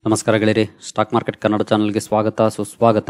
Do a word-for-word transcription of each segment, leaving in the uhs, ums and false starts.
ನಮಸ್ಕಾರ ಗೆಳೆಯರಿ, stock market Kannada ಚಾನಲ್ಗೆ ಸ್ವಾಗತ ಸುಸ್ವಾಗತ.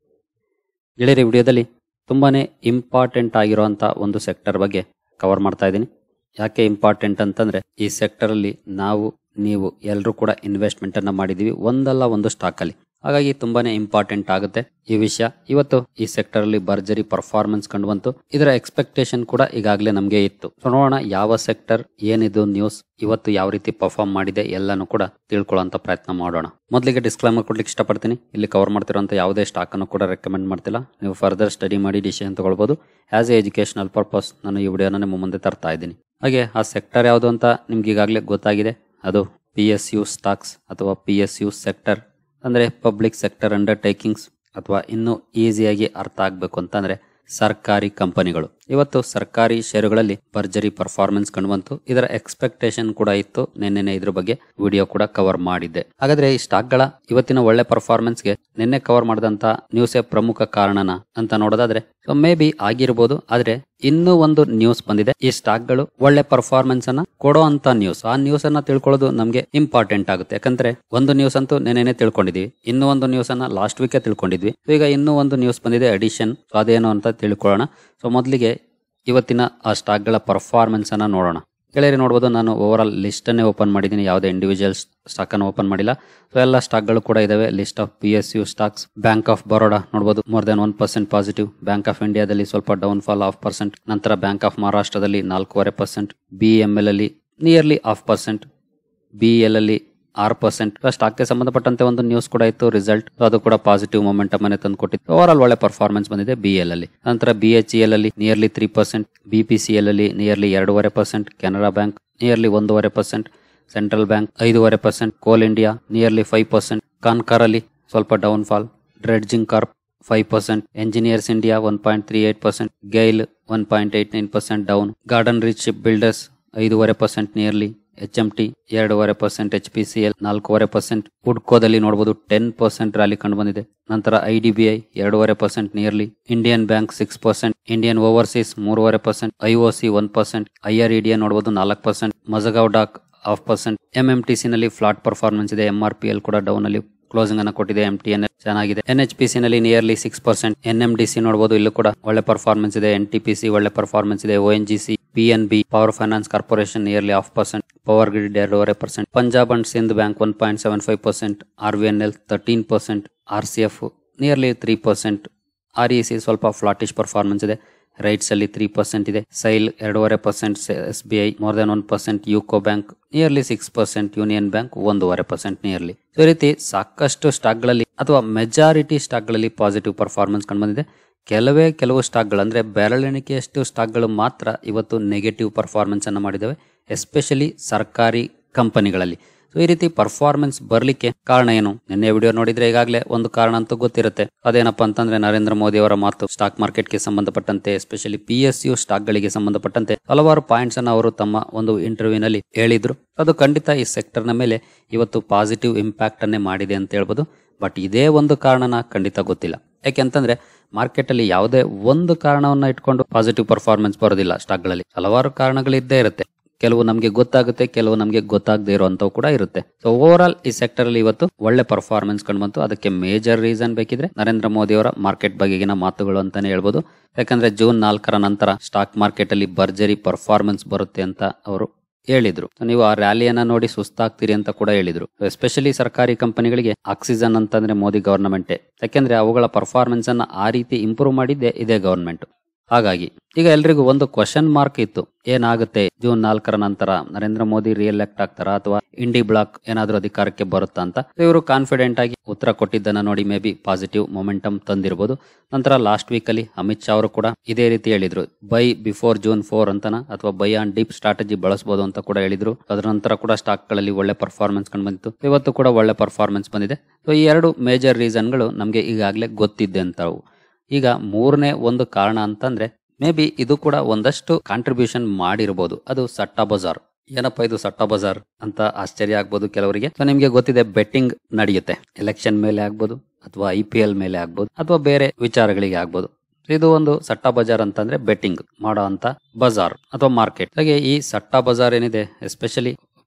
ಗೆಳೆಯರಿ, ವಿಡಿಯೋದಲ್ಲಿ ತುಂಬಾನೇ ಇಂಪಾರ್ಟೆಂಟ್ ಆಗಿರುವಂತ ಒಂದು ಸೆಕ್ಟರ್ ಬಗ್ಗೆ ಕವರ್ ಮಾಡ್ತಾ ಇದ್ದೀನಿ. ಯಾಕೆ ಇಂಪಾರ್ಟೆಂಟ್ ಅಂತಂದ್ರೆ ಈ ಸೆಕ್ಟರ್ ಅಲ್ಲಿ ನಾವು ನೀವು ಎಲ್ಲರೂ ಕೂಡ ಇನ್ವೆಸ್ಟ್ಮೆಂಟ್ ಅನ್ನ ಮಾಡಿದೀವಿ ಒಂದಲ್ಲ ಒಂದು ಸ್ಟಾಕ್ ಅಲ್ಲಿ. ಹಾಗಾಗಿ ತುಂಬಾನೇ ಇಂಪಾರ್ಟೆಂಟ್ ಆಗುತ್ತೆ ಈ ವಿಷಯ. ಇವತ್ತು ಈ ಸೆಕ್ಟರ್ ಅಲ್ಲಿ ಭರ್ಜರಿ ಪರ್ಫಾರ್ಮೆನ್ಸ್ ಕಂಡು ಬಂತು. ಇದರ ಎಕ್ಸ್ಪೆಕ್ಟೇಷನ್ ಕೂಡ ಈಗಾಗಲೇ ನಮಗೆ ಇತ್ತು. ಸೊ ನೋಡೋಣ ಯಾವ ಸೆಕ್ಟರ್, ಏನಿದು ನ್ಯೂಸ್, ಇವತ್ತು ಯಾವ ರೀತಿ ಪರ್ಫಾರ್ಮ್ ಮಾಡಿದೆ ಎಲ್ಲಾನು ಕೂಡ ತಿಳ್ಕೊಳ್ಳುವಂತ ಪ್ರಯತ್ನ ಮಾಡೋಣ. ಮೊದಲಿಗೆ ಡಿಸ್ಕ್ಲೈಮರ್ ಕೊಡ್ಲಿಕ್ಕೆ ಇಷ್ಟಪಡ್ತೀನಿ. ಇಲ್ಲಿ ಕವರ್ ಮಾಡ್ತಿರುವಂತ ಯಾವುದೇ ಸ್ಟಾಕ್ ಅನ್ನು ಕೂಡ ರೆಕಮೆಂಡ್ ಮಾಡ್ತಿಲ್ಲ. ನೀವು ಫರ್ದರ್ ಸ್ಟಡಿ ಮಾಡಿ ಡಿಸಿಷನ್ ತಗೊಳ್ಬಹುದು. ಆಸ್ ಎ ಎಜುಕೇಶನಲ್ ಪರ್ಪಸ್ ನಾನು ಈ ವಿಡಿಯೋನ ನಿಮ್ಮ ಮುಂದೆ ತರ್ತಾ ಇದ್ದೀನಿ. ಹಾಗೆ ಆ ಸೆಕ್ಟರ್ ಯಾವುದು ಅಂತ ನಿಮ್ಗೆ ಈಗಾಗಲೇ ಗೊತ್ತಾಗಿದೆ. ಅದು ಪಿ ಎಸ್ ಯು ಸ್ಟಾಕ್ಸ್ ಅಥವಾ ಪಿ ಎಸ್ ಯು ಸೆಕ್ಟರ್ ಅಂದ್ರೆ ಪಬ್ಲಿಕ್ ಸೆಕ್ಟರ್ ಅಂಡರ್ಟೇಕಿಂಗ್ಸ್, ಅಥವಾ ಇನ್ನೂ ಈಸಿಯಾಗಿ ಅರ್ಥ ಆಗ್ಬೇಕು ಅಂತಂದ್ರೆ ಸರ್ಕಾರಿ ಕಂಪನಿಗಳು. ಇವತ್ತು ಸರ್ಕಾರಿ ಷೇರುಗಳಲ್ಲಿ ಭರ್ಜರಿ ಪರ್ಫಾರ್ಮೆನ್ಸ್ ಕಂಡುಬಂತು. ಇದರ ಎಕ್ಸ್ಪೆಕ್ಟೇಷನ್ ಕೂಡ ಇತ್ತು. ನಿನ್ನೆ ಇದ್ರ ಬಗ್ಗೆ ವಿಡಿಯೋ ಕೂಡ ಕವರ್ ಮಾಡಿದ್ದೆ. ಹಾಗಾದ್ರೆ ಈ ಸ್ಟಾಕ್ ಗಳ ಇವತ್ತಿನ ಒಳ್ಳೆ ಪರ್ಫಾರ್ಮೆನ್ಸ್ ಗೆ ನಿನ್ನೆ ಕವರ್ ಮಾಡಿದಂತ ನ್ಯೂಸೇ ಪ್ರಮುಖ ಕಾರಣನ ಅಂತ ನೋಡೋದಾದ್ರೆ ಸೊ ಮೇ ಬಿ ಆಗಿರ್ಬೋದು. ಆದ್ರೆ ಇನ್ನೂ ಒಂದು ನ್ಯೂಸ್ ಬಂದಿದೆ. ಈ ಸ್ಟಾಕ್ ಗಳು ಒಳ್ಳೆ ಪರ್ಫಾರ್ಮೆನ್ಸ್ ಅನ್ನ ಕೊಡೋ ಅಂತ ನ್ಯೂಸ್. ಆ ನ್ಯೂಸ್ ಅನ್ನ ತಿಳ್ಕೊಳ್ಳೋದು ನಮ್ಗೆ ಇಂಪಾರ್ಟೆಂಟ್ ಆಗುತ್ತೆ. ಯಾಕಂದ್ರೆ ಒಂದು ನ್ಯೂಸ್ ಅಂತೂ ನೆನೆನೆ ತಿಳ್ಕೊಂಡಿದ್ವಿ, ಇನ್ನೂ ಒಂದು ನ್ಯೂಸ್ ಅನ್ನ ಲಾಸ್ಟ್ ವೀಕ್ ತಿಳ್ಕೊಂಡಿದ್ವಿ. ಈಗ ಇನ್ನೂ ಒಂದು ನ್ಯೂಸ್ ಬಂದಿದೆ ಅಡಿಷನ್. ಅದೇನು ಅಂತ ತಿಳ್ಕೊಳ್ಳೋಣ. ಸೊ ಮೊದಲಿಗೆ ಇವತ್ತಿನ ಆ ಸ್ಟಾಕ್ ಗಳ ಪರ್ಫಾರ್ಮೆನ್ಸ್ ಅನ್ನ ನೋಡೋಣ. ಗೆಳೆಯರಿ, ನೋಡಬಹುದು ನಾನು ಓವರ್ ಆಲ್ ಲಿಸ್ಟ್ ಅನ್ನೇ ಓಪನ್ ಮಾಡಿದ್ದೀನಿ, ಯಾವುದೇ ಇಂಡಿವಿಜುವಲ್ ಸ್ಟಾಕ್ ಅನ್ನು ಓಪನ್ ಮಾಡಿಲ್ಲ. ಸೊ ಎಲ್ಲ ಸ್ಟಾಕ್ ಗಳು ಕೂಡ ಇದಾವೆ. List of P S U stocks. Bank of Baroda ನೋಡಬಹುದು more than one percent positive. Bank of ಇಂಡಿಯಾದಲ್ಲಿ ಸ್ವಲ್ಪ ಡೌನ್ ಫಾಲ್ ಆಫ್ ಪರ್ಸೆಂಟ್. ನಂತರ ಬ್ಯಾಂಕ್ ಆಫ್ ಮಹಾರಾಷ್ಟ್ರದಲ್ಲಿ ನಾಲ್ಕೂವರೆ ಪರ್ಸೆಂಟ್. ಬಿ ಎಂ ಎಲ್ ಅಲ್ಲಿ nearly half percent. B L ಅಲ್ಲಿ ಆರು ಪರ್ಸೆಂಟ್. ಸ್ಟಾಕ್ ಗೆ ಸಂಬಂಧಪಟ್ಟಂತೆ ಒಂದು ನ್ಯೂಸ್ ಕೂಡ ಇತ್ತು, ರಿಸಲ್ಟ್. ಅದು ಕೂಡ ಪಾಸಿಟಿವ್ ಮೊಮೆಂಟಮ್ ಅನ್ನು ತಂದು ಕೊಟ್ಟಿತ್ತು. ಓವರ್ ಆಲ್ ಒಳ್ಳೆ ಪರ್ಫಾರ್ಮೆನ್ಸ್ ಬಂದಿದೆ ಬಿ ಎಲ್ ಅಲ್ಲಿ. ನಂತರ ಬಿ ಎಚ್ ಎಲ್ ಅಲ್ಲಿ nearly three percent. B P C L ಅಲ್ಲಿ ನಿಯರ್ಲಿ ಎರಡೂವರೆ ಪರ್ಸೆಂಟ್. ಕೆನರಾ ಬ್ಯಾಂಕ್ ನಿಯರ್ಲಿ ಒಂದೂವರೆ ಪರ್ಸೆಂಟ್. ಸೆಂಟ್ರಲ್ ಬ್ಯಾಂಕ್ ಐದೂವರೆ percent. Coal India nearly five percent. Concor ಅಲ್ಲಿ ಸ್ವಲ್ಪ down fall. Dredging corp five percent. Engineers India one point three eight percent. GAIL one point eight nine percent down. Garden reach shipbuilders ಐದೂವರೆ percent nearly. H M T ಎರಡೂವರೆ percent. H P C L ನಾಲ್ಕೂವರೆ percent. ಹುಡ್ಕೋದಲ್ಲಿ ನೋಡಬಹುದು ten percent rally ಕಂಡು ಬಂದಿದೆ. ನಂತರ I D B I ಎರಡೂವರೆ percent nearly. Indian bank six percent. Indian overseas ಮೂರುವರೆ percent. I O C one percent. I R E D ನೋಡಬಹುದು ನಾಲ್ಕು percent. Mazagon dock half percent. M M T C ನಲ್ಲಿ flat performance ಇದೆ. M R P L ಕೂಡ down ಅಲ್ಲಿ closing ಅನ್ನು ಕೊಟ್ಟಿದೆ. M T N L ಚೆನ್ನಾಗಿದೆ. ಎನ್ ಎಚ್ ಪಿ ಸಿ ನಲ್ಲಿ nearly six percent. N M D C ನೋಡಬಹುದು, ಇಲ್ಲೂ ಕೂಡ ಒಳ್ಳೆ ಪರ್ಫಾರ್ಮೆನ್ಸ್ ಇದೆ. ಎನ್ ಟಿ ಪಿ ಸಿ ಒಳ್ಳೆ ಪರ್ಫಾರ್ಮೆನ್ಸ್ ಇದೆ. O N G C, P N B, power finance corporation nearly half percent. Power grid ಎರಡೂವರೆ percent. Punjab and Sind bank one point seven five percent. R V N L thirteen percent. R C F nearly three percent. R E C ಸ್ವಲ್ಪ flattish performance ಇದೆ. ರೈಟ್ಸ್ ಅಲ್ಲಿ three percent ಇದೆ. ಸೈಲ್ ಎರಡೂವರೆ percent. S B I more than one percent. UCO bank nearly six percent. Union bank ಒಂದೂವರೆ percent nearly. ಈ ರೀತಿ ಸಾಕಷ್ಟು ಸ್ಟಾಕ್ ಗಳಲ್ಲಿ ಅಥವಾ ಮೆಜಾರಿಟಿ ಸ್ಟಾಕ್ ಗಳಲ್ಲಿ ಪಾಸಿಟಿವ್ ಪರ್ಫಾರ್ಮೆನ್ಸ್ ಕಂಡು ಬಂದಿದೆ. ಕೆಲವೇ ಕೆಲವು ಸ್ಟಾಕ್ ಗಳು ಅಂದ್ರೆ ಬೆರಳೆಣಿಕೆಯಷ್ಟು ಸ್ಟಾಕ್ ಗಳು ಮಾತ್ರ ಇವತ್ತು ನೆಗೆಟಿವ್ ಪರ್ಫಾರ್ಮೆನ್ಸ್ ಅನ್ನು ಮಾಡಿದವೆ, ಎಸ್ಪೆಷಲಿ ಸರ್ಕಾರಿ ಕಂಪನಿಗಳಲ್ಲಿ. ಸೊ ಈ ರೀತಿ ಪರ್ಫಾರ್ಮೆನ್ಸ್ ಬರ್ಲಿಕ್ಕೆ ಕಾರಣ ಏನು? ನಿನ್ನೆ ವಿಡಿಯೋ ನೋಡಿದ್ರೆ ಈಗಾಗಲೇ ಒಂದು ಕಾರಣ ಅಂತೂ ಗೊತ್ತಿರುತ್ತೆ. ಅದೇನಪ್ಪಾ ಅಂತಂದ್ರೆ ನರೇಂದ್ರ ಮೋದಿ ಅವರ ಮಾತು. ಸ್ಟಾಕ್ ಮಾರ್ಕೆಟ್ ಗೆ ಸಂಬಂಧಪಟ್ಟಂತೆ, especially P S U stock ಗಳಿಗೆ ಸಂಬಂಧಪಟ್ಟಂತೆ ಹಲವಾರು ಪಾಯಿಂಟ್ಸ್ ಅನ್ನ ಅವರು ತಮ್ಮ ಒಂದು ಇಂಟರ್ವ್ಯೂ ನಲ್ಲಿ ಹೇಳಿದ್ರು. ಅದು ಖಂಡಿತ ಈ ಸೆಕ್ಟರ್ ನ ಮೇಲೆ ಇವತ್ತು ಪಾಸಿಟಿವ್ ಇಂಪ್ಯಾಕ್ಟ್ ಅನ್ನೇ ಮಾಡಿದೆ ಅಂತ ಹೇಳ್ಬೋದು. ಬಟ್ ಇದೇ ಒಂದು ಕಾರಣನ ಖಂಡಿತ ಗೊತ್ತಿಲ್ಲ. ಯಾಕೆಂತಂದ್ರೆ ಮಾರ್ಕೆಟ್ ಅಲ್ಲಿ ಯಾವುದೇ ಒಂದು ಕಾರಣವನ್ನ ಇಟ್ಕೊಂಡು ಪಾಸಿಟಿವ್ ಪರ್ಫಾರ್ಮೆನ್ಸ್ ಬರೋದಿಲ್ಲ. ಸ್ಟಾಕ್ ಗಳಲ್ಲಿ ಹಲವಾರು ಕಾರಣಗಳಿದ್ದೇ ಇರುತ್ತೆ. ಕೆಲವು ನಮಗೆ ಗೊತ್ತಾಗುತ್ತೆ, ಕೆಲವು ನಮಗೆ ಗೊತ್ತಾಗದೇ ಇರುವಂತವು ಕೂಡ ಇರುತ್ತೆ. ಸೊ ಓವರ್ ಆಲ್ ಈ ಸೆಕ್ಟರ್ ಅಲ್ಲಿ ಇವತ್ತು ಒಳ್ಳೆ ಪರ್ಫಾರ್ಮೆನ್ಸ್ ಕಂಡು ಬಂತು. ಅದಕ್ಕೆ ಮೇಜರ್ ರೀಸನ್ ಬೇಕಿದ್ರೆ ನರೇಂದ್ರ ಮೋದಿ ಅವರ ಮಾರ್ಕೆಟ್ ಬಗೆಗಿನ ಮಾತುಗಳು ಅಂತಾನೆ ಹೇಳ್ಬೋದು. ಯಾಕಂದ್ರೆ ಜೂನ್ ನಾಲ್ಕರ ನಂತರ ಸ್ಟಾಕ್ ಮಾರ್ಕೆಟ್ ಅಲ್ಲಿ ಭರ್ಜರಿ ಪರ್ಫಾರ್ಮೆನ್ಸ್ ಬರುತ್ತೆ ಅಂತ ಅವರು ಹೇಳಿದ್ರು. ನೀವು ಆ ರ್ಯಾಲಿಯನ್ನ ನೋಡಿ ಸುಸ್ತಾಗ್ತೀರಿ ಅಂತ ಕೂಡ ಹೇಳಿದ್ರು. ಎಸ್ಪೆಷಲಿ ಸರ್ಕಾರಿ ಕಂಪನಿಗಳಿಗೆ ಆಕ್ಸಿಜನ್ ಅಂತಂದ್ರೆ ಮೋದಿ ಗವರ್ನಮೆಂಟ್. ಯಾಕೆಂದ್ರೆ ಅವುಗಳ ಪರ್ಫಾರ್ಮೆನ್ಸ್ ಅನ್ನ ಆ ರೀತಿ ಇಂಪ್ರೂವ್ ಮಾಡಿದ್ದೆ ಇದೇ ಗವರ್ನಮೆಂಟ್. ಹಾಗಾಗಿ ಈಗ ಎಲ್ರಿಗೂ ಒಂದು ಕ್ವಶನ್ ಮಾರ್ಕ್ ಇತ್ತು, ಏನಾಗುತ್ತೆ ಜೂನ್ ನಾಲ್ಕರ ನಂತರ ನರೇಂದ್ರ ಮೋದಿ ರಿಎಲೆಕ್ಟ್ ಆಗ್ತಾರಾ ಅಥವಾ ಇಂಡಿ ಬ್ಲಾಕ್ ಏನಾದ್ರೂ ಅಧಿಕಾರಕ್ಕೆ ಬರುತ್ತಾ ಅಂತ. ಇವರು ಕಾನ್ಫಿಡೆಂಟ್ ಆಗಿ ಉತ್ತರ ಕೊಟ್ಟಿದ್ದನ್ನ ನೋಡಿ ಮೇ ಬಿ ಪಾಸಿಟಿವ್ ಮೊಮೆಂಟಮ್ ತಂದಿರಬಹುದು. ನಂತರ ಲಾಸ್ಟ್ ವೀಕ್ ಅಲ್ಲಿ ಅಮಿತ್ ಶಾ ಅವರು ಕೂಡ ಇದೇ ರೀತಿ ಹೇಳಿದ್ರು, ಬೈ ಬಿಫೋರ್ ಜೂನ್ ಫೋರ್ ಅಂತನ ಅಥವಾ ಬೈ ಆನ್ ಡೀಪ್ ಸ್ಟ್ರಾಟಜಿ ಬಳಸಬಹುದು ಅಂತ ಕೂಡ ಹೇಳಿದ್ರು. ಅದರ ನಂತರ ಕೂಡ ಸ್ಟಾಕ್ ಗಳಲ್ಲಿ ಒಳ್ಳೆ ಪರ್ಫಾರ್ಮೆನ್ಸ್ ಕಂಡು ಬಂದಿತ್ತು. ಇವತ್ತು ಕೂಡ ಒಳ್ಳೆ ಪರ್ಫಾರ್ಮೆನ್ಸ್ ಬಂದಿದೆ. ಸೊ ಈ ಎರಡು ಮೇಜರ್ ರೀಸನ್ ಗಳು ನಮ್ಗೆ ಈಗಾಗಲೇ ಗೊತ್ತಿದ್ದೆ ಅಂತವು. ಈಗ ಮೂರನೇ ಒಂದು ಕಾರಣ ಅಂತಂದ್ರೆ ಮೇ ಬಿ ಇದು ಕೂಡ ಒಂದಷ್ಟು ಕಾಂಟ್ರಿಬ್ಯೂಷನ್ ಮಾಡಿರಬಹುದು. ಅದು ಸಟ್ಟಾ ಬಜಾರ್. ಏನಪ್ಪಾ ಇದು ಸಟ್ಟಾ ಬಜಾರ್ ಅಂತ ಆಶ್ಚರ್ಯ ಆಗ್ಬೋದು ಕೆಲವರಿಗೆ. ಸೊ ನಿಮ್ಗೆ ಗೊತ್ತಿದೆ, ಬೆಟ್ಟಿಂಗ್ ನಡೆಯುತ್ತೆ. ಎಲೆಕ್ಷನ್ ಮೇಲೆ ಆಗ್ಬೋದು, ಅಥವಾ ಐ ಪಿ ಎಲ್ ಮೇಲೆ ಆಗ್ಬೋದು, ಅಥವಾ ಬೇರೆ ವಿಚಾರಗಳಿಗೆ ಆಗ್ಬೋದು. ಇದು ಒಂದು ಸಟ್ಟಾ ಬಜಾರ್ ಅಂತಂದ್ರೆ ಬೆಟ್ಟಿಂಗ್ ಮಾಡೋ ಅಂತ ಬಜಾರ್ ಅಥವಾ ಮಾರ್ಕೆಟ್. ಹಾಗೆ ಈ ಸಟ್ಟಾ ಬಜಾರ್ ಏನಿದೆ, ಎಸ್ಪೆಷಲಿ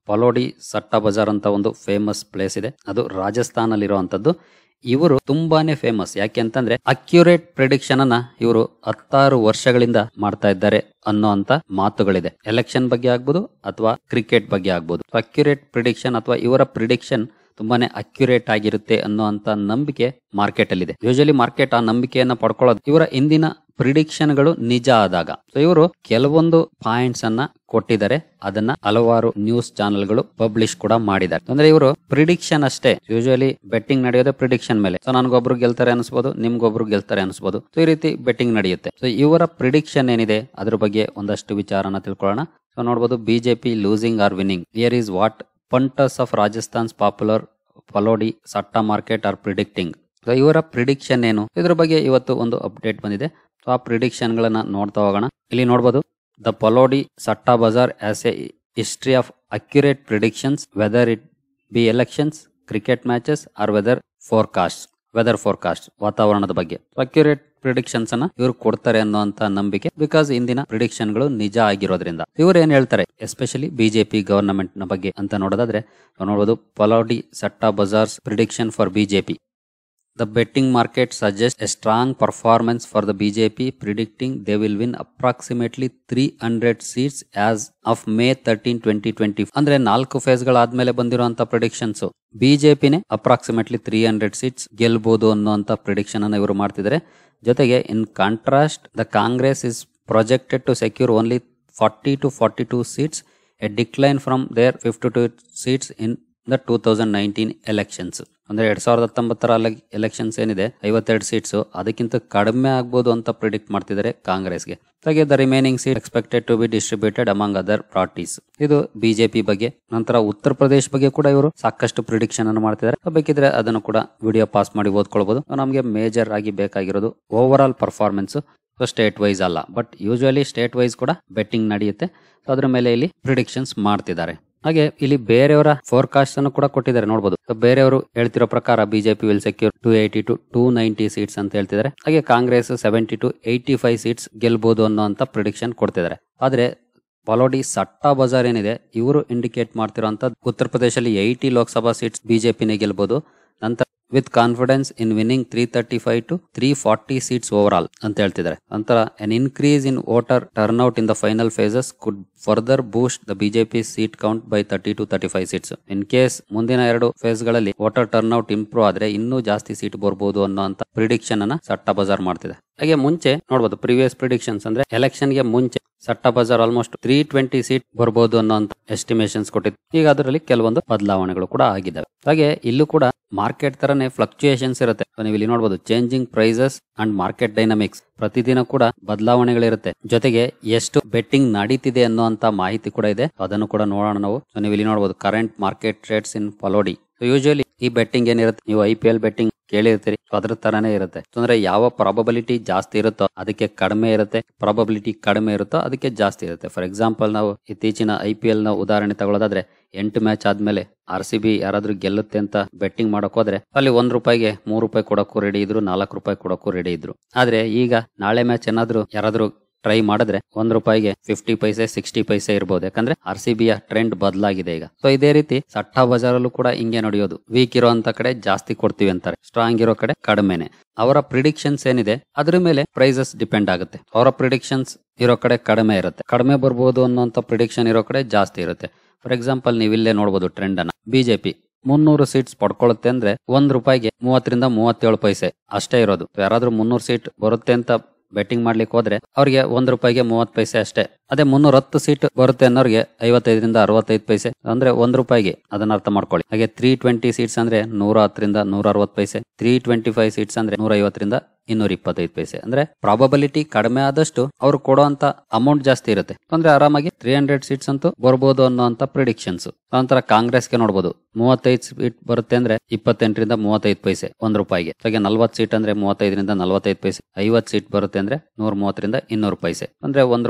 ಪಲೋಡಿ ಸಟ್ಟ ಬಜಾರ್ ಅಂತ ಒಂದು ಫೇಮಸ್ ಪ್ಲೇಸ್ ಇದೆ, ಅದು ರಾಜಸ್ಥಾನ್ ಅಲ್ಲಿ ಇರುವಂತದ್ದು. ಇವರು ತುಂಬಾನೇ ಫೇಮಸ್ ಯಾಕೆ ಅಂತಂದ್ರೆ ಅಕ್ಯುರೇಟ್ ಪ್ರಿಡಿಕ್ಷನ್ ಅನ್ನ ಇವರು ಹತ್ತಾರು ವರ್ಷಗಳಿಂದ ಮಾಡ್ತಾ ಇದ್ದಾರೆ ಅನ್ನೋ ಅಂತ ಮಾತುಗಳಿದೆ. ಎಲೆಕ್ಷನ್ ಬಗ್ಗೆ ಆಗ್ಬೋದು ಅಥವಾ ಕ್ರಿಕೆಟ್ ಬಗ್ಗೆ ಆಗ್ಬೋದು. ಅಕ್ಯುರೇಟ್ ಪ್ರಿಡಿಕ್ಷನ್ ಅಥವಾ ಇವರ ಪ್ರಿಡಿಕ್ಷನ್ ತುಂಬಾನೇ ಅಕ್ಯುರೇಟ್ ಆಗಿರುತ್ತೆ ಅನ್ನೋ ಅಂತ ನಂಬಿಕೆ ಮಾರ್ಕೆಟ್ ಅಲ್ಲಿ ಇದೆ. ಯೂಶಲಿ ಮಾರ್ಕೆಟ್ ಆ ನಂಬಿಕೆಯನ್ನ ಪಡ್ಕೊಳ್ಳೋದು ಇವರ ಇಂದಿನ ಪ್ರಿಡಿಕ್ಷನ್ ಗಳು ನಿಜ ಆದಾಗ. ಸೊ ಇವರು ಕೆಲವೊಂದು ಪಾಯಿಂಟ್ಸ್ ಅನ್ನ ಕೊಟ್ಟಿದ್ದಾರೆ, ಅದನ್ನ ಹಲವಾರು ನ್ಯೂಸ್ ಚಾನೆಲ್ ಗಳು ಪಬ್ಲಿಷ್ ಕೂಡ ಮಾಡಿದ್ದಾರೆ. ಅಂದ್ರೆ ಇವರು ಪ್ರಿಡಿಕ್ಷನ್ ಅಷ್ಟೇ, ಯೂಶಲಿ ಬೆಟ್ಟಿಂಗ್ ನಡೆಯೋದೇ ಪ್ರಿಡಿಕ್ಷನ್ ಮೇಲೆ. ಸೊ ನನ್ಗೊಬ್ರು ಗೆಲ್ತಾರೆ ಅನ್ಸ್ಬೋದು, ನಿಮ್ಗೊಬ್ರು ಗೆಲ್ತಾರೆ ಅನ್ಸ್ಬೋದು. ಸೊ ಈ ರೀತಿ ಬೆಟ್ಟಿಂಗ್ ನಡೆಯುತ್ತೆ. ಸೊ ಇವರ ಪ್ರಿಡಿಕ್ಷನ್ ಏನಿದೆ ಅದ್ರ ಬಗ್ಗೆ ಒಂದಷ್ಟು ವಿಚಾರನ ತಿಳ್ಕೊಳ್ಳೋಣ. ಸೊ ನೋಡಬಹುದು, BJP losing or winning, here is what punters of Rajasthan's popular Phalodi satta market are predicting. So ಇವರ ಪ್ರಿಡಿಕ್ಷನ್ ಏನು, ಇದ್ರ ಬಗ್ಗೆ ಇವತ್ತು ಒಂದು ಅಪ್ಡೇಟ್ ಬಂದಿದೆ. ಸೊ ಆ ಪ್ರಿಡಿಕ್ಷನ್ ಗಳನ್ನ ನೋಡ್ತಾ ಹೋಗೋಣ. ಇಲ್ಲಿ ನೋಡಬಹುದು, the Phalodi satta bazaar as a history of accurate predictions whether it be elections, cricket matches or weather forecast. Weather forecast ವಾತಾವರಣದ ಬಗ್ಗೆ ಅಕ್ಯುರೇಟ್ ಪ್ರಿಡಿಕ್ಷನ್ಸ್ ಅನ್ನ ಇವರು ಕೊಡ್ತಾರೆ ಅನ್ನೋಂತ ನಂಬಿಕೆ, ಬಿಕಾಸ್ ಇಂದಿನ ಪ್ರಿಡಿಕ್ಷನ್ ಗಳು ನಿಜ ಆಗಿರೋದ್ರಿಂದ. ಇವರು ಏನ್ ಹೇಳ್ತಾರೆ ಎಸ್ಪೆಷಲಿ ಬಿಜೆಪಿ ಗವರ್ನಮೆಂಟ್ ನ ಬಗ್ಗೆ ಅಂತ ನೋಡೋದಾದ್ರೆ ನೋಡಬಹುದು, Phalodi satta bazaar's prediction for BJP. The betting market suggests a strong performance for the B J P, predicting they will win approximately three hundred seats as of May thirteenth, twenty twenty. ಅಂದ್ರೆ ನಾಲ್ಕು phase ಗಳಾದ್ಮೇಲೆ ಬಂದಿರುವಂತ predictions ಬಿಜೆಪಿನೇ approximately three hundred seats ಗೆಲ್ಬಹುದು ಅನ್ನುವಂತ prediction ಅನ್ನು ಇವರು ಮಾಡ್ತಿದ್ದಾರೆ. ಜೊತೆಗೆ in contrast the Congress is projected to secure only forty to forty two seats, a decline from their fifty two seats in the two thousand nineteen elections. ಅಂದ್ರೆ ಎರಡ್ ಸಾವಿರದ ಹತ್ತೊಂಬತ್ತರ ಎಲೆಕ್ಷನ್ಸ್ ಏನಿದೆ ಐವತ್ತೆರಡು ಸೀಟ್ಸ್ ಅದಕ್ಕಿಂತ ಕಡಿಮೆ ಆಗ್ಬೋದು ಅಂತ ಪ್ರಿಡಿಕ್ಟ್ ಮಾಡ್ತಿದ್ದಾರೆ ಕಾಂಗ್ರೆಸ್ಗೆ. ಹಾಗೆ the remaining seat expected to be distributed among other parties. ಇದು ಬಿಜೆಪಿ ಬಗ್ಗೆ. ನಂತರ ಉತ್ತರ ಪ್ರದೇಶ ಬಗ್ಗೆ ಕೂಡ ಇವರು ಸಾಕಷ್ಟು ಪ್ರಿಡಿಕ್ಷನ್ ಅನ್ನು ಮಾಡ್ತಿದ್ದಾರೆ. ಬೇಕಿದ್ರೆ ಅದನ್ನು ಕೂಡ ವಿಡಿಯೋ ಪಾಸ್ ಮಾಡಿ ಓದ್ಕೊಳ್ಬಹುದು. ನಮಗೆ ಮೇಜರ್ ಆಗಿ ಬೇಕಾಗಿರೋದು overall performance, state wise ಅಲ್ಲ. ಬಟ್ ಯೂಶುವಲಿ ಸ್ಟೇಟ್ ವೈಸ್ ಕೂಡ ಬೆಟ್ಟಿಂಗ್ ನಡೆಯುತ್ತೆ. ಅದ್ರ ಮೇಲೆ ಇಲ್ಲಿ ಪ್ರಿಡಿಕ್ಷನ್ಸ್ ಮಾಡ್ತಿದ್ದಾರೆ. ಹಾಗೆ ಇಲ್ಲಿ ಬೇರೆಯವರ ಫೋರ್ಕಾಸ್ಟ್ ಅನ್ನು ಕೂಡ ಕೊಟ್ಟಿದ್ದಾರೆ ನೋಡಬಹುದು. ಬೇರೆಯವರು ಹೇಳ್ತಿರೋ ಪ್ರಕಾರ BJP will secure two eighty to two ninety seats ಅಂತ ಹೇಳ್ತಿದ್ದಾರೆ. ಹಾಗೆ Congress seventy to eighty five seats ಗೆಲ್ಬಹುದು ಅನ್ನೋ ಪ್ರಿಡಿಕ್ಷನ್ ಕೊಡ್ತಿದ್ದಾರೆ. ಆದ್ರೆ ಪಲೋಡಿ ಸಟ್ಟ ಬಜಾರ್ ಏನಿದೆ ಇವರು ಇಂಡಿಕೇಟ್ ಮಾಡ್ತಿರೋಂತ ಉತ್ತರ ಪ್ರದೇಶದಲ್ಲಿ ಏಯ್ಟಿ ಲೋಕಸಭಾ ಸೀಟ್ಸ್ ಬಿಜೆಪಿನೇ ಗೆಲ್ಬಹುದು. ನಂತರ with confidence in winning three thirty five to three forty seats overall ಅಂತ ಹೇಳ್ತಿದ್ದಾರೆ. ನಂತರ an increase in voter turnout in the final phases could further boost the BJP seat count by thirty to thirty five seats. In case ಮುಂದಿನ ಎರಡು face ಗಳಲ್ಲಿ voter turnout improve ಆದ್ರೆ ಇನ್ನೂ ಜಾಸ್ತಿ seat ಬರಬಹುದು ಅನ್ನೋ ಅಂತ ಪ್ರಿಡಿಕ್ಷನ್ ಅನ್ನ ಸಟ್ಟ ಬಜಾರ್ ಮಾಡ್ತಿದೆ. ಹಾಗೆ ಮುಂಚೆ ನೋಡಬಹುದು ಪ್ರಿವಿಯಸ್ ಪ್ರಿಡಿಕ್ಷನ್ಸ್ ಅಂದ್ರೆ ಎಲೆಕ್ಷನ್ ಗೆ ಮುಂಚೆ satta bazaar almost three twenty seat ಬರಬಹುದು ಅನ್ನೋ ಎಸ್ಟಿಮೇಷನ್ಸ್ ಕೊಟ್ಟಿತ್ತು. ಈಗ ಅದರಲ್ಲಿ ಕೆಲವೊಂದು ಬದಲಾವಣೆಗಳು ಕೂಡ ಆಗಿದ್ದಾವೆ. ಹಾಗೆ ಇಲ್ಲೂ ಕೂಡ ಮಾರ್ಕೆಟ್ ತರನೇ ಫ್ಲಕ್ಚುಯೇಷನ್ಸ್ ಇರುತ್ತೆ. ನೀವು ಇಲ್ಲಿ ನೋಡಬಹುದು changing prices and market dynamics. ಪ್ರತಿದಿನ ಕೂಡ ಬದಲಾವಣೆಗಳಿರುತ್ತೆ. ಜೊತೆಗೆ ಎಷ್ಟು ಬೆಟ್ಟಿಂಗ್ ನಡೀತಿದೆ ಅನ್ನೋ ಅಂತ ಮಾಹಿತಿ ಕೂಡ ಇದೆ, ಅದನ್ನು ಕೂಡ ನೋಡೋಣ ನಾವು. ನೀವು ಇಲ್ಲಿ ನೋಡಬಹುದು current market trades in Phalodi. Usually ಈ ಬೆಟ್ಟಿಂಗ್ ಏನಿರುತ್ತೆ, ನೀವು ಐ ಪಿ ಎಲ್ ಬೆಟ್ಟಿಂಗ್ ಕೇಳಿರ್ತೀರಿ, ಅದ್ರ ತರಾನೇ ಇರುತ್ತೆ. ಅಂದ್ರೆ ಯಾವ ಪ್ರಾಬಬಿಲಿಟಿ ಜಾಸ್ತಿ ಇರುತ್ತೋ ಅದಕ್ಕೆ ಕಡಿಮೆ ಇರುತ್ತೆ, ಪ್ರಾಬಬಿಲಿಟಿ ಕಡಿಮೆ ಇರುತ್ತೋ ಅದಕ್ಕೆ ಜಾಸ್ತಿ ಇರುತ್ತೆ. ಫಾರ್ ಎಕ್ಸಾಂಪಲ್ ನಾವು ಇತ್ತೀಚಿನ ಐ ಪಿ ಎಲ್ ನ ಉದಾಹರಣೆ ತಗೊಳ್ಳೋದಾದ್ರೆ ಎಂಟು ಮ್ಯಾಚ್ ಆದ್ಮೇಲೆ ಆರ್ ಸಿ ಬಿ ಯಾರಾದ್ರೂ ಗೆಲ್ಲುತ್ತೆ ಅಂತ ಬೆಟ್ಟಿಂಗ್ ಮಾಡಕ್ ಹೋದ್ರೆ ಅಲ್ಲಿ ಒಂದ್ ರೂಪಾಯಿಗೆ ಮೂರ್ ರೂಪಾಯಿ ಕೊಡಕ್ಕೂ ರೆಡಿ ಇದ್ರು, ನಾಲ್ಕು ರೂಪಾಯಿ ಕೊಡಕ್ಕೂ ರೆಡಿ ಇದ್ರು. ಆದ್ರೆ ಈಗ ನಾಳೆ ಮ್ಯಾಚ್ ಏನಾದ್ರು ಯಾರಾದ್ರೂ ಟ್ರೈ ಮಾಡಿದ್ರೆ ಒಂದ್ ರೂಪಾಯಿಗೆ ಫಿಫ್ಟಿ ಪೈಸೆ ಸಿಕ್ಸ್ಟಿ ಪೈಸೆ ಇರಬಹುದು. ಯಾಕಂದ್ರೆ ಆರ್ ಸಿ ಬಿಯ ಟ್ರೆಂಡ್ ಬದಲಾಗಿದೆ ಈಗ. ಸೊ ಇದೇ ರೀತಿ ಸಟ್ಟ ಬಜಾರಲ್ಲೂ ಕೂಡ ಹಿಂಗೆ ನಡೆಯೋದು. ವೀಕ್ ಇರೋ ಅಂತ ಕಡೆ ಜಾಸ್ತಿ ಕೊಡ್ತೀವಿ ಅಂತಾರೆ, ಸ್ಟ್ರಾಂಗ್ ಇರೋ ಕಡೆ ಕಡಿಮೆನೆ. ಅವರ ಪ್ರಿಡಿಕ್ಷನ್ಸ್ ಏನಿದೆ ಅದ್ರ ಮೇಲೆ ಪ್ರೈಸಸ್ ಡಿಪೆಂಡ್ ಆಗುತ್ತೆ. ಅವರ ಪ್ರಿಡಿಕ್ಷನ್ಸ್ ಇರೋ ಕಡೆ ಕಡಿಮೆ ಇರುತ್ತೆ, ಕಡಿಮೆ ಬರ್ಬೋದು ಅನ್ನೋಂತ ಪ್ರಿಡಿಕ್ಷನ್ ಇರೋ ಕಡೆ ಜಾಸ್ತಿ ಇರುತ್ತೆ. ಫಾರ್ ಎಕ್ಸಾಂಪಲ್ ನೀವು ಇಲ್ಲೇ ನೋಡಬಹುದು ಟ್ರೆಂಡ್ ಅನ್ನ. ಬಿಜೆಪಿ ಮುನ್ನೂರು ಸೀಟ್ಸ್ ಪಡ್ಕೊಳ್ಳುತ್ತೆ ಅಂದ್ರೆ ಒಂದ್ ರೂಪಾಯಿಗೆ ಮೂವತ್ತರಿಂದ ಮೂವತ್ತೇಳು ಪೈಸೆ ಅಷ್ಟೇ ಇರೋದು. ಯಾರಾದ್ರೂ ಮುನ್ನೂರು ಸೀಟ್ ಬರುತ್ತೆ ಅಂತ ಬೆಟ್ಟಿಂಗ್ ಮಾಡ್ಲಿಕ್ಕೆ ಹೋದ್ರೆ ಅವ್ರಿಗೆ ಒಂದ್ ರೂಪಾಯಿಗೆ ಮೂವತ್ ಪೈಸೆ ಅಷ್ಟೇ. ಅದೇ ಮುನ್ನೂರ ಹತ್ತು ಸೀಟ್ ಬರುತ್ತೆ ಅನ್ನೋರಿಗೆ ಐವತ್ತೈದರಿಂದ ಅರವತ್ತೈದು ಪೈಸೆ, ಅಂದ್ರೆ ಒಂದ್ ರೂಪಾಯಿಗೆ. ಅದನ್ನ ಅರ್ಥ ಮಾಡ್ಕೊಳ್ಳಿ. ಹಾಗೆ ತ್ರೀ ಟ್ವೆಂಟಿ ಸೀಟ್ಸ್ ಅಂದ್ರೆ ನೂರ ಹತ್ತರಿಂದ ನೂರ ಅರವತ್ತು ಪೈಸೆ, ತ್ರೀ ಟ್ವೆಂಟಿ ಫೈವ್ ಸೀಟ್ಸ್ ಅಂದ್ರೆ ನೂರ ಐವತ್ತರಿಂದ ಇನ್ನೂರ ಇಪ್ಪತ್ತೈದು ಪೈಸೆ. ಅಂದ್ರೆ ಪ್ರಾಬಬಿಲಿಟಿ ಕಡಿಮೆ ಆದಷ್ಟು ಅವ್ರು ಕೊಡುವಂತ ಅಮೌಂಟ್ ಜಾಸ್ತಿ ಇರುತ್ತೆ. ಅಂದ್ರೆ ಆರಾಮಾಗಿ ತ್ರೀ ಹಂಡ್ರೆಡ್ ಸೀಟ್ಸ್ ಅಂತೂ ಬರ್ಬೋದು ಅನ್ನೋಂತ ಪ್ರಿಡಿಕ್ಷನ್ಸ್. ನಂತರ ಕಾಂಗ್ರೆಸ್ಗೆ ನೋಡಬಹುದು ಮೂವತ್ತೈದು ಸೀಟ್ ಬರುತ್ತೆ ಅಂದ್ರೆ ಇಪ್ಪತ್ತೆಂಟರಿಂದ ಮೂವತ್ತೈದು ಪೈಸೆ ಒಂದ್ ರೂಪಾಯಿಗೆ. ಹಾಗೆ ನಲ್ವತ್ತು ಸೀಟ್ ಅಂದ್ರೆ ಮೂವತ್ತೈದರಿಂದ ನಲ್ವತ್ತೈದು ಪೈಸೆ, ಐವತ್ತು ಸೀಟ್ ಬರುತ್ತೆ ಅಂದ್ರೆ ನೂರ ಮೂವತ್ತರಿಂದ ಇನ್ನೂರು ಪೈಸೆ, ಅಂದ್ರೆ ಒಂದ್ ರೂಪಾಯಿಗೆ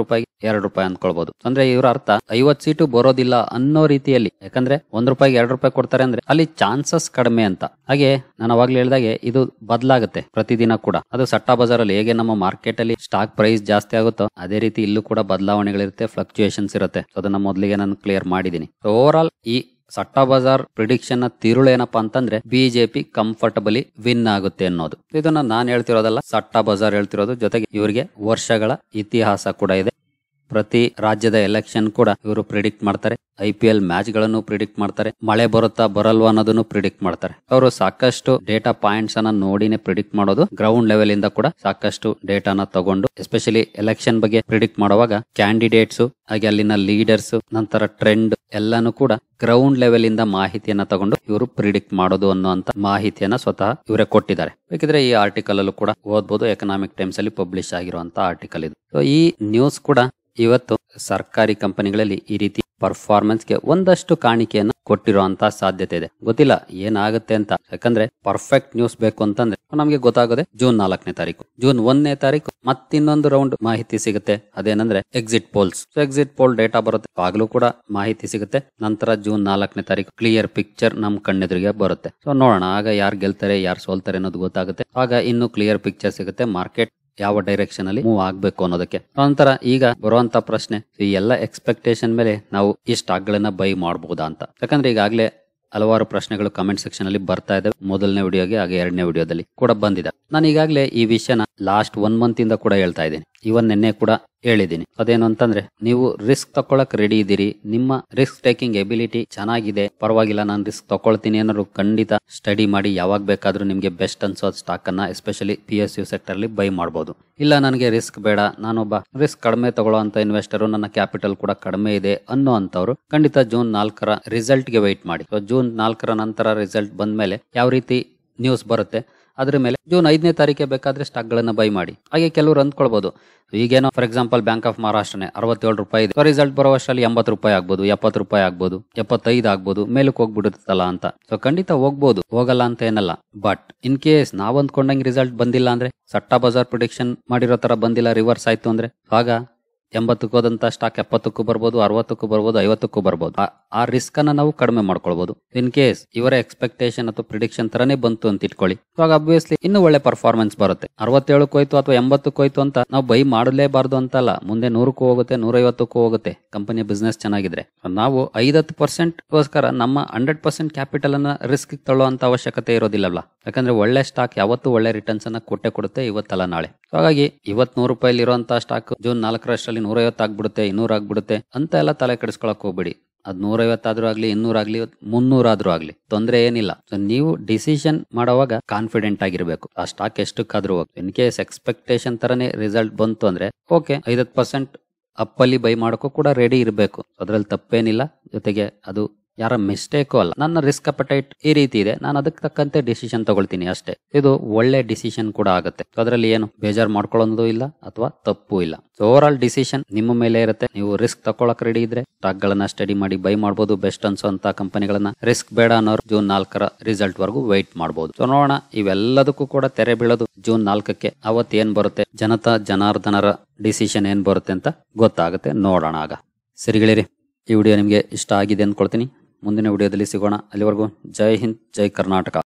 ಎರಡು ರೂಪಾಯಿ ಅಂದ್ಕೊಳ್ಬಹುದು. ಅಂದ್ರೆ ಇವ್ರ ಅರ್ಥ ಐವತ್ ಸೀಟು ಬರೋದಿಲ್ಲ ಅನ್ನೋ ರೀತಿಯಲ್ಲಿ, ಯಾಕಂದ್ರೆ ಒಂದ್ ರೂಪಾಯಿಗೆ ಎರಡು ರೂಪಾಯಿ ಕೊಡ್ತಾರೆ ಅಂದ್ರೆ ಅಲ್ಲಿ ಚಾನ್ಸಸ್ ಕಡಿಮೆ ಅಂತ. ಹಾಗೆ ನಾನು ಅವಾಗ್ಲೇ ಹೇಳಿದಾಗೆ ಇದು ಬದಲಾಗುತ್ತೆ ಪ್ರತಿದಿನ ಕೂಡ. ಅದು ಸಟ್ಟಾ ಬಜಾರ್ ಅಲ್ಲಿ ಹೇಗೆ ನಮ್ಮ ಮಾರ್ಕೆಟ್ ಅಲ್ಲಿ ಸ್ಟಾಕ್ ಪ್ರೈಸ್ ಜಾಸ್ತಿ ಆಗುತ್ತೋ ಅದೇ ರೀತಿ ಇಲ್ಲೂ ಕೂಡ ಬದಲಾವಣೆಗಳಿರುತ್ತೆ, ಫ್ಲಕ್ಚುಯೇಷನ್ಸ್ ಇರುತ್ತೆ. ಅದನ್ನ ಮೊದಲಿಗೆ ನಾನು ಕ್ಲಿಯರ್ ಮಾಡಿದೀನಿ. ಓವರ್ ಆಲ್ ಈ ಸಟ್ಟಾ ಬಜಾರ್ ಪ್ರಿಡಿಕ್ಷನ್ ನ ತಿರುಳು ಏನಪ್ಪಾ ಅಂತಂದ್ರೆ ಬಿಜೆಪಿ ಕಂಫರ್ಟಬಲಿ ವಿನ್ ಆಗುತ್ತೆ ಅನ್ನೋದು. ಇದನ್ನ ನಾನ್ ಹೇಳ್ತಿರೋದಲ್ಲ, ಸಟ್ಟಾ ಬಜಾರ್ ಹೇಳ್ತಿರೋದು. ಜೊತೆಗೆ ಇವರಿಗೆ ವರ್ಷಗಳ ಇತಿಹಾಸ ಕೂಡ ಇದೆ. ಪ್ರತಿ ರಾಜ್ಯದ ಎಲೆಕ್ಷನ್ ಕೂಡ ಇವರು ಪ್ರಿಡಿಕ್ಟ್ ಮಾಡ್ತಾರೆ. ಐ ಪಿ ಎಲ್ ಮ್ಯಾಚ್ ಗಳನ್ನು ಪ್ರಿಡಿಕ್ಟ್ ಮಾಡ್ತಾರೆ. ಮಳೆ ಬರುತ್ತಾ ಬರಲ್ವಾ ಅನ್ನೋದನ್ನು ಪ್ರಿಡಿಕ್ಟ್ ಮಾಡ್ತಾರೆ. ಅವರು ಸಾಕಷ್ಟು ಡೇಟಾ ಪಾಯಿಂಟ್ಸ್ ಅನ್ನ ನೋಡಿನೇ ಪ್ರಿಡಿಕ್ಟ್ ಮಾಡೋದು. ಗ್ರೌಂಡ್ ಲೆವೆಲ್ ಇಂದ ಕೂಡ ಸಾಕಷ್ಟು ಡೇಟಾನ ತಗೊಂಡು, ಎಸ್ಪೆಷಲಿ ಎಲೆಕ್ಷನ್ ಬಗ್ಗೆ ಪ್ರಿಡಿಕ್ಟ್ ಮಾಡುವಾಗ ಕ್ಯಾಂಡಿಡೇಟ್ಸ್ ಹಾಗೆ ಅಲ್ಲಿನ ಲೀಡರ್ಸ್ ನಂತರ ಟ್ರೆಂಡ್ ಎಲ್ಲಾನು ಕೂಡ ಗ್ರೌಂಡ್ ಲೆವೆಲ್ ಇಂದ ಮಾಹಿತಿಯನ್ನ ತಗೊಂಡು ಇವರು ಪ್ರಿಡಿಕ್ಟ್ ಮಾಡೋದು ಅನ್ನುವಂತ ಮಾಹಿತಿಯನ್ನ ಸ್ವತಃ ಇವರೇ ಕೊಟ್ಟಿದ್ದಾರೆ. ಬೇಕಿದ್ರೆ ಈ ಆರ್ಟಿಕಲ್ ಅಲ್ಲೂ ಕೂಡ ಓದಬಹುದು. ಎಕನಾಮಿಕ್ ಟೈಮ್ಸ್ ಅಲ್ಲಿ ಪಬ್ಲಿಷ್ ಆಗಿರುವಂತ ಆರ್ಟಿಕಲ್ ಇದು. ಸೊ ಈ ನ್ಯೂಸ್ ಕೂಡ ಇವತ್ತು ಸರ್ಕಾರಿ ಕಂಪನಿಗಳಲ್ಲಿ ಈ ರೀತಿ ಪರ್ಫಾರ್ಮೆನ್ಸ್ ಗೆ ಒಂದಷ್ಟು ಕಾಣಿಕೆಯನ್ನು ಕೊಟ್ಟಿರುವಂತಹ ಸಾಧ್ಯತೆ ಇದೆ. ಗೊತ್ತಿಲ್ಲ ಏನಾಗುತ್ತೆ ಅಂತ. ಯಾಕಂದ್ರೆ ಪರ್ಫೆಕ್ಟ್ ನ್ಯೂಸ್ ಬೇಕು ಅಂತಂದ್ರೆ ನಮಗೆ ಗೊತ್ತಾಗೋದೆ ಜೂನ್ ನಾಲ್ಕನೇ ತಾರೀಕು. ಜೂನ್ ಒಂದನೇ ತಾರೀಕು ಮತ್ತಿನ್ನೊಂದು ರೌಂಡ್ ಮಾಹಿತಿ ಸಿಗುತ್ತೆ. ಅದೇನಂದ್ರೆ exit polls. So exit poll data ಬರುತ್ತೆ, ಆಗ್ಲೂ ಕೂಡ ಮಾಹಿತಿ ಸಿಗುತ್ತೆ. ನಂತರ ಜೂನ್ ನಾಲ್ಕನೇ ತಾರೀಕು ಕ್ಲಿಯರ್ ಪಿಕ್ಚರ್ ನಮ್ ಕಣ್ಣೆದುರಿಗೆ ಬರುತ್ತೆ. ಸೊ ನೋಡೋಣ ಆಗ ಯಾರು ಗೆಲ್ತಾರೆ ಯಾರು ಸೋಲ್ತಾರೆ ಅನ್ನೋದು ಗೊತ್ತಾಗುತ್ತೆ. ಆಗ ಇನ್ನು ಕ್ಲಿಯರ್ ಪಿಕ್ಚರ್ ಸಿಗುತ್ತೆ ಮಾರ್ಕೆಟ್ ಯಾವ ಡೈರೆಕ್ಷನ್ ಅಲ್ಲಿ ಮೂವ್ ಆಗ್ಬೇಕು ಅನ್ನೋದಕ್ಕೆ. ನಂತರ ಈಗ ಬರುವಂತ ಪ್ರಶ್ನೆ, ಈ ಎಲ್ಲ ಎಕ್ಸ್ಪೆಕ್ಟೇಷನ್ ಮೇಲೆ ನಾವು ಈ ಸ್ಟಾಕ್ ಗಳನ್ನ ಬೈ ಮಾಡಬಹುದಾ ಅಂತ. ಯಾಕಂದ್ರೆ ಈಗಾಗಲೇ ಹಲವಾರು ಪ್ರಶ್ನೆಗಳು ಕಮೆಂಟ್ ಸೆಕ್ಷನ್ ಅಲ್ಲಿ ಬರ್ತಾ ಇದೆ. ಮೊದಲನೇ ವಿಡಿಯೋಗೆ ಹಾಗೆ ಎರಡನೇ ವಿಡಿಯೋದಲ್ಲಿ ಕೂಡ ಬಂದಿದೆ. ನಾನು ಈಗಾಗಲೇ ಈ ವಿಷಯನ ಲಾಸ್ಟ್ ಒನ್ ಮಂತ್ ಇಂದ ಕೂಡ ಹೇಳ್ತಾ ಇದ್ದೀನಿ. ಇವನ್ ನಿನ್ನೆ ಕೂಡ ಹೇಳಿದ್ದೀನಿ. ಅದೇನು ಅಂತಂದ್ರೆ, ನೀವು ರಿಸ್ಕ್ ತಗೊಳಕ್ ರೆಡಿ ಇದ್ದೀರಿ, ನಿಮ್ಮ ರಿಸ್ಕ್ ಟೇಕಿಂಗ್ ಎಬಿಲಿಟಿ ಚೆನ್ನಾಗಿದೆ, ಪರವಾಗಿಲ್ಲ ನಾನು ರಿಸ್ಕ್ ತಗೊಳ್ತೀನಿ ಅನ್ನೋರು ಖಂಡಿತ ಸ್ಟಡಿ ಮಾಡಿ ಯಾವಾಗ ಬೇಕಾದ್ರೂ ನಿಮ್ಗೆ ಬೆಸ್ಟ್ ಅನ್ಸೋ ಸ್ಟಾಕ್ ಅನ್ನ especially P S U sector ಅಲ್ಲಿ ಬೈ ಮಾಡಬಹುದು. ಇಲ್ಲ ನನಗೆ ರಿಸ್ಕ್ ಬೇಡ, ನಾನೊಬ್ಬ ರಿಸ್ಕ್ ಕಡಿಮೆ ತಗೊಳ್ಳೋಂತ ಇನ್ವೆಸ್ಟರ್, ನನ್ನ ಕ್ಯಾಪಿಟಲ್ ಕೂಡ ಕಡಿಮೆ ಇದೆ ಅನ್ನೋ ಅಂತವ್ರು ಖಂಡಿತ ಜೂನ್ ನಾಲ್ಕರ ರಿಸಲ್ಟ್ ಗೆ ವೆಯ್ಟ್ ಮಾಡಿ. ಜೂನ್ ನಾಲ್ಕರ ನಂತರ ರಿಸಲ್ಟ್ ಬಂದ್ಮೇಲೆ ಯಾವ ರೀತಿ ನ್ಯೂಸ್ ಬರುತ್ತೆ ಅದ್ರ ಮೇಲೆ ಜೂನ್ ಐದನೇ ತಾರೀಕೆ ಬೇಕಾದ್ರೆ ಸ್ಟಾಕ್ ಗಳನ್ನ ಬೈ ಮಾಡಿ. ಹಾಗೆ ಕೆಲವರು ಅಂದ್ಕೊಳ್ಬಹುದು, ಈಗೇನೋ ಫಾರ್ ಎಕ್ಸಾಂಪಲ್ ಬ್ಯಾಂಕ್ ಆಫ್ ಮಹಾರಾಷ್ಟ್ರನೇ ಅರವತ್ತೇಳು ರೂಪಾಯಿ ಇದೆ, ರಿಸಲ್ಟ್ ಬರೋ ವರ್ಷದಲ್ಲಿ ಎಂಬತ್ತು ರೂಪಾಯಿ ಆಗ್ಬೋದು, ಎಪ್ಪತ್ತು ರೂಪಾಯಿ ಆಗ್ಬೋದು, ಎಪ್ಪತ್ತೈದು ಆಗ್ಬೋದು, ಮೇಲಕ್ಕೆ ಹೋಗ್ಬಿಡುತ್ತಲ್ಲ ಅಂತ. ಸೊ ಖಂಡಿತ ಹೋಗ್ಬೋದು, ಹೋಗಲ್ಲ ಅಂತ ಏನಲ್ಲ. ಬಟ್ ಇನ್ ಕೇಸ್ ನಾವ್ ಅಂದ್ಕೊಂಡಂಗೆ ರಿಸಲ್ಟ್ ಬಂದಿಲ್ಲ ಅಂದ್ರೆ, ಸಟ್ಟಾ ಬಜಾರ್ ಪ್ರಿಡಿಕ್ಷನ್ ಮಾಡಿರೋ ತರ ಬಂದಿಲ್ಲ, ರಿವರ್ಸ್ ಆಯ್ತು ಅಂದ್ರೆ, ಆಗ ಎಂಬತ್ತಕ್ಕೂ ಹೋದಂತ ಸ್ಟಾಕ್ ಎಪ್ಪತ್ತಕ್ಕೂ ಬರ್ಬೋದು, ಅರವತ್ತಕ್ಕೂ ಬರ್ಬೋದು, ಐವತ್ತಕ್ಕೂ ಬರ್ಬೋದು. ಆ ರಿಸ್ಕ್ ಅನ್ನ ನಾವು ಕಡಿಮೆ ಮಾಡ್ಕೊಳ್ಬಹುದು. ಇನ್ ಕೇಸ್ ಇವರ ಎಕ್ಸ್ಪೆಕ್ಟೇಷನ್ ಅಥವಾ ಪ್ರಿಡಿಕ್ಷನ್ ತರನೇ ಬಂತು ಅಂತ ಇಟ್ಕೊಳ್ಳಿ, ಇವಾಗ ಅಬ್ವಿಯಸ್ಲಿ ಇನ್ನೂ ಒಳ್ಳೆ ಪರ್ಫಾರ್ಮೆನ್ಸ್ ಬರುತ್ತೆ. ಅರವತ್ತೇಳಕ್ಕೂ ಹೋಯ್ತು ಅಥವಾ ಎಂಬತ್ತಕ್ಕೂ ಹೋಯ್ತು ಅಂತ ನಾವು ಬೈ ಮಾಡಲೇಬಾರ್ದು ಅಂತಲ್ಲ. ಮುಂದೆ ನೂರಕ್ಕೂ ಹೋಗುತ್ತೆ, ನೂರೈವತ್ತಕ್ಕೂ ಹೋಗುತ್ತೆ. ಕಂಪನಿಯ ಬಿಸ್ನೆಸ್ ಚೆನ್ನಾಗಿದ್ರೆ ನಾವು ಐದತ್ತು ಪರ್ಸೆಂಟ್ ಗೋಸ್ಕರ ನಮ್ಮ ಹಂಡ್ರೆಡ್ ಪರ್ಸೆಂಟ್ ಕ್ಯಾಪಿಟಲ್ ಅನ್ನ ರಿಸ್ಕ್ ತಗೊಳ್ಳುವಂತ ಅವಶ್ಯಕತೆ ಇರೋದಿಲ್ಲಲ್ಲ. ಯಾಕಂದ್ರೆ ಒಳ್ಳೆ ಸ್ಟಾಕ್ ಯಾವತ್ತೂ ಒಳ್ಳೆ ರಿಟರ್ನ್ಸ್ ಅನ್ನ ಕೊಟ್ಟೆ ಕೊಡುತ್ತೆ, ಇವತ್ತಲ್ಲ ನಾಳೆ. ಹಾಗಾಗಿ ಇವತ್ ನೂರು ರೂಪಾಯಿ ಇರುವಂತಹ ಸ್ಟಾಕ್ ಜೂನ್ ನಾಲ್ಕರಷ್ಟರಲ್ಲಿ ನೂರೈವತ್ತು ಆಗ್ಬಿಡುತ್ತೆ, ಇನ್ನೂರ ಆಗ್ಬಿಡುತ್ತೆ ಅಂತ ಎಲ್ಲ ತಲೆ ಕೆಡಿಸ್ಕೊಳಕ್ ಹೋಗ್ಬಿಡಿ. ಅದ್ ನೂರೈವತ್ತಾದ್ರೂ ಆಗ್ಲಿ, ಇನ್ನೂರಾಗ್ಲಿ, ಮುನ್ನೂರಾದ್ರೂ ಆಗ್ಲಿ, ತೊಂದ್ರೆ ಏನಿಲ್ಲ. ಸೊ ನೀವು ಡಿಸಿಷನ್ ಮಾಡುವಾಗ ಕಾನ್ಫಿಡೆಂಟ್ ಆಗಿರ್ಬೇಕು. ಆ ಸ್ಟಾಕ್ ಎಷ್ಟಕ್ಕಾದ್ರೂ ಹೋಗಿ. ಇನ್ ಕೇಸ್ ಎಕ್ಸ್ಪೆಕ್ಟೇಷನ್ ತರನೇ ರಿಸಲ್ಟ್ ಬಂತು ಅಂದ್ರೆ ಓಕೆ, ಐವತ್ತು ಪರ್ಸೆಂಟ್ ಅಪ್ಪಲ್ಲಿ ಬೈ ಮಾಡೋಕ್ಕೂ ಕೂಡ ರೆಡಿ ಇರಬೇಕು. ಅದ್ರಲ್ಲಿ ತಪ್ಪೇನಿಲ್ಲ. ಜೊತೆಗೆ ಅದು ಯಾರ ಮಿಸ್ಟೇಕು ಅಲ್ಲ. ನನ್ನ ರಿಸ್ಕ್ ಅಪಟೈಟ್ ಈ ರೀತಿ ಇದೆ, ನಾನು ಅದಕ್ಕೆ ತಕ್ಕಂತೆ ಡಿಸಿಷನ್ ತಗೊಳ್ತೀನಿ ಅಷ್ಟೇ. ಇದು ಒಳ್ಳೆ ಡಿಸಿಷನ್ ಕೂಡ ಆಗುತ್ತೆ. ಅದರಲ್ಲಿ ಏನು ಬೇಜಾರ್ ಮಾಡ್ಕೊಳ್ಳೋದು ಇಲ್ಲ ಅಥವಾ ತಪ್ಪು ಇಲ್ಲ. ಸೊ ಓವರ್ ಆಲ್ ಡಿಸಿಷನ್ ನಿಮ್ಮ ಮೇಲೆ ಇರುತ್ತೆ. ನೀವು ರಿಸ್ಕ್ ತಗೊಳಕ್ ರೆಡಿ ಇದ್ರೆ ಸ್ಟಾಕ್ ಗಳನ್ನ ಸ್ಟಡಿ ಮಾಡಿ ಬೈ ಮಾಡಬಹುದು. ಬೆಸ್ಟ್ ಅನ್ಸೋಂತ ಕಂಪನಿಗಳನ್ನ. ರಿಸ್ಕ್ ಬೇಡ ಅನ್ನೋರು ಜೂನ್ ನಾಲ್ಕರ ರಿಸಲ್ಟ್ ವರೆಗೂ ವೈಟ್ ಮಾಡಬಹುದು. ಸೊ ನೋಡೋಣ, ಇವೆಲ್ಲದಕ್ಕೂ ಕೂಡ ತೆರೆ ಬೀಳೋದು ಜೂನ್ ನಾಲ್ಕಕ್ಕೆ. ಅವತ್ ಏನ್ ಬರುತ್ತೆ, ಜನತಾ ಜನಾರ್ದನರ ಡಿಸಿಷನ್ ಏನ್ ಬರುತ್ತೆ ಅಂತ ಗೊತ್ತಾಗುತ್ತೆ. ನೋಡೋಣ ಆಗ. ಸರಿ ಗೆಳೆಯರಿ, ಈ ವಿಡಿಯೋ ನಿಮ್ಗೆ ಇಷ್ಟ ಆಗಿದೆ ಅಂದ್ಕೊಳ್ತೀನಿ. ಮುಂದಿನ ವಿಡಿಯೋದಲ್ಲಿ ಸಿಗೋಣ. ಅಲ್ಲಿವರೆಗೂ ಜೈ ಹಿಂದ್, ಜೈ ಕರ್ನಾಟಕ.